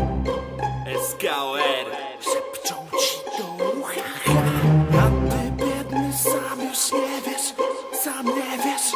SKR szepczą ci do ucha, a ty biedny sam już nie wiesz, sam nie wiesz.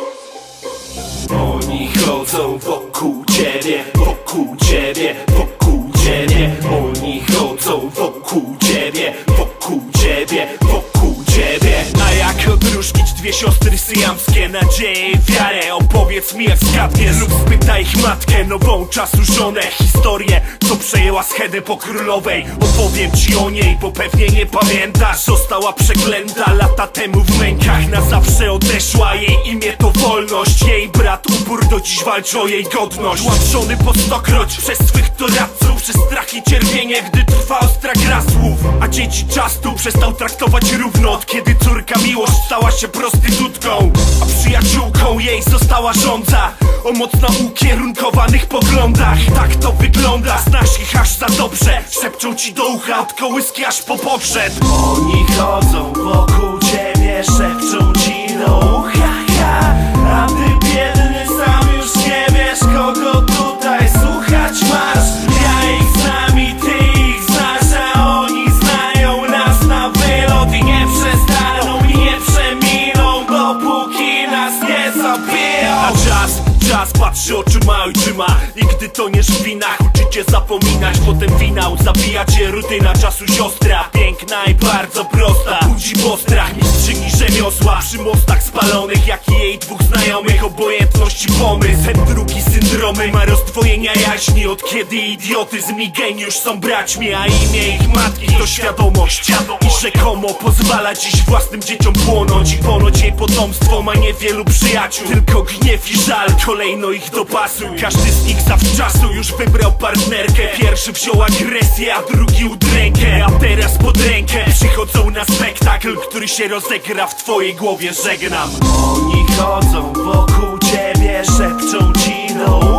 Oni chodzą wokół ciebie, wokół ciebie, wokół ciebie. Oni chodzą wokół ciebie, wokół ciebie, wokół ciebie. A jak odróżnić dwie siostry syjamskie, nadzieję i wiarę? Opowiedz mi jak zgadniesz lub spytaj ich matkę, nową czasu żonę. Historię, co przejęła schedę po królowej. Opowiem ci o niej, bo pewnie nie pamiętasz. Została przeklęta lata temu w mękach, na zawsze odeszła. Jej imię to wolność, jej brat upór do dziś walczy o jej godność. Łamszony po stokroć przez swych doradców, przez strach i cierpienie, gdy trwa ostra gra słów. A dzieci czas tu przestał traktować równo, od kiedy córka miłość stała się prostytutką, a przyjaciółką jej została żądza o mocno ukierunkowanych poglądach. Tak to wygląda, znasz ich aż za dobrze. Szepczą ci do ucha od kołyski aż po pogrzeb. Oni chodzą wokół ciebie, szepczą ci do ucha, a ty biedny sam już nie wiesz, kogo tutaj słuchać masz. Ja ich znam i ty ich znasz, a oni znają nas na wylot i nie przestaną i nie przeminą, dopóki nas nie zabiją. A czas patrzy oczyma ojczyma i gdy toniesz w winach, uczy cię zapominać. Potem finał zabija cię rutyna czasu siostra, piękna i bardzo prosta, budzi postrach mistrzyni rzemiosła. Przy mostach spalonych, jak i jej dwóch znajomych, obojętność i pomysł. Ten drugi syndromy ma rozdwojenia jaźni, od kiedy idiotyzm i geniusz są braćmi, a imię ich matki to świadomość. I rzekomo pozwala dziś własnym dzieciom płonąć, i ponoć jej potomstwo ma niewielu przyjaciół, tylko gniew i żal kolejno ich dopasuj. Każdy z nich zawczasu już wybrał partnerkę. Pierwszy wziął agresję, a drugi udrękę. A teraz pod rękę przychodzą na spektakl, który się rozegra w twojej głowie. Żegnam. Oni chodzą wokół ciebie, szepczą ci do